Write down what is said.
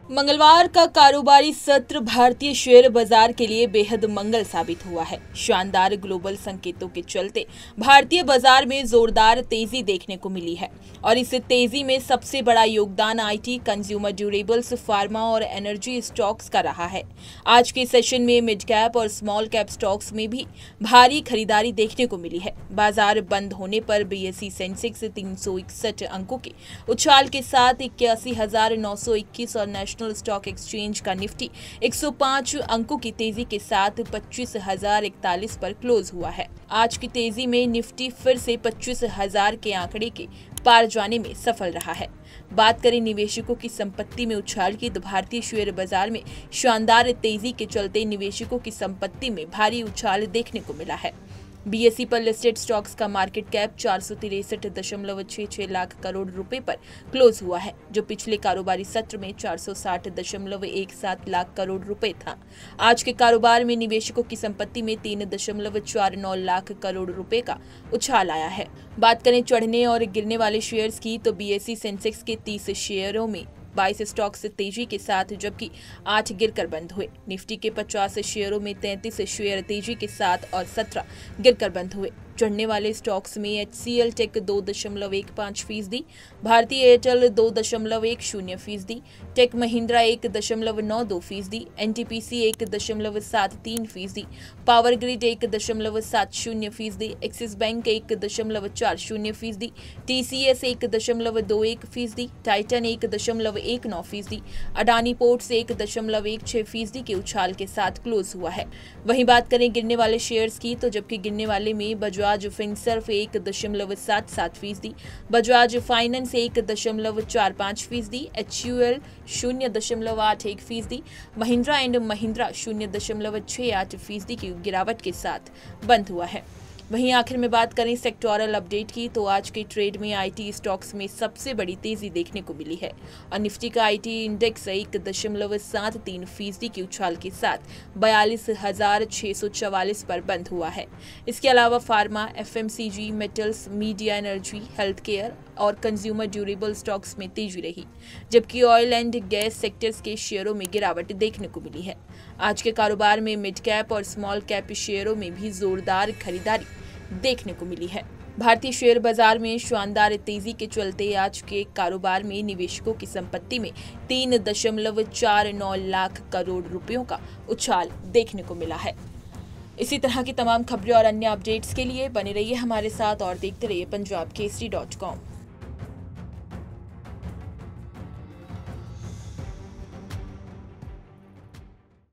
मंगलवार का कारोबारी सत्र भारतीय शेयर बाजार के लिए बेहद मंगल साबित हुआ है। शानदार ग्लोबल संकेतों के चलते भारतीय बाजार में जोरदार तेजी देखने को मिली है और इस तेजी में सबसे बड़ा योगदान आईटी, कंज्यूमर ड्यूरेबल्स, फार्मा और एनर्जी स्टॉक्स का रहा है। आज के सेशन में मिड कैप और स्मॉल कैप स्टॉक्स में भी भारी खरीदारी देखने को मिली है। बाजार बंद होने पर बीएसई सेंसेक्स 361 अंकों के उछाल के साथ 81,921 और नेशनल स्टॉक एक्सचेंज का निफ्टी 105 अंकों की तेजी के साथ 25,041 पर क्लोज हुआ है। आज की तेजी में निफ्टी फिर से 25,000 के आंकड़े के पार जाने में सफल रहा है। बात करें निवेशकों की संपत्ति में उछाल की, तो भारतीय शेयर बाजार में शानदार तेजी के चलते निवेशकों की संपत्ति में भारी उछाल देखने को मिला है। बीएसई पर लिस्टेड स्टॉक्स का मार्केट कैप 463.66 लाख करोड़ रुपए पर क्लोज हुआ है, जो पिछले कारोबारी सत्र में 460.17 लाख करोड़ रुपए था। आज के कारोबार में निवेशकों की संपत्ति में 3.49 लाख करोड़ रुपए का उछाल आया है। बात करें चढ़ने और गिरने वाले शेयर्स की, तो बीएसई सेंसेक्स के 30 शेयरों में 22 स्टॉक्स तेजी के साथ जबकि 8 गिरकर बंद हुए। निफ्टी के 50 शेयरों में 33 शेयर तेजी के साथ और 17 गिरकर बंद हुए। चढ़ने वाले स्टॉक्स में HCL tech 2.15%, Bharti Airtel 2.10%, tech Mahindra 1.92%, NTPC 1.73%, power grid 1.70%, Axis bank 1.40%, TCS 1.21%, Titan 1.19%, Adani ports 1.16% के उछाल के साथ क्लोज हुआ है। वहीं बात करें गिरने वाले शेयर्स की, तो जबकि गिरने वाले में Bajaj Finserv 1.77%, Bajaj finance 1.45%, HUL 0.81%, Mahindra and Mahindra 0.68% की गिरावट के साथ बंद हुआ है। वहीं आखिर में बात करें सेक्टोरल अपडेट की, तो आज के ट्रेड में आईटी स्टॉक्स में सबसे बड़ी तेजी देखने को मिली है और निफ्टी का आईटी इंडेक्स 1.73% की उछाल के साथ 42,644 पर बंद हुआ है। इसके अलावा pharma, FMCG, metals, media, energy, health care और कंज्यूमर ड्यूरेबल स्टॉक्स में तेजी रही, जबकि ऑयल एंड गैस सेक्टर्स के शेयरों में गिरावट देखने को मिली है। आज के कारोबार में मिड कैप और स्मॉल कैप शेयरों में भी जोरदार खरीदारी देखने को मिली है। भारतीय शेयर बाजार में शानदार तेजी के चलते आज के कारोबार में निवेशकों की संपत्ति में 3.49 लाख करोड़ रुपयों का उछाल देखने को मिला है। इसी तरह की तमाम खबरें और अन्य अपडेट्स के लिए बने रहिए हमारे साथ और देखते रहिए punjabkesari.com।